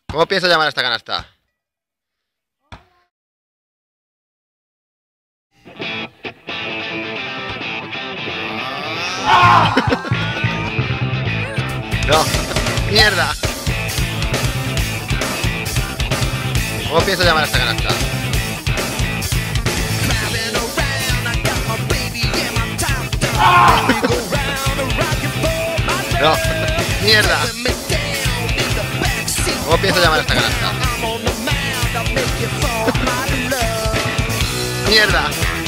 ¿Cómo piensas llamar a esta canasta? No, mierda. ¿Cómo piensas llamar a esta canasta? No, mierda. ¿Cómo piensas llamar a esta canasta? Mierda.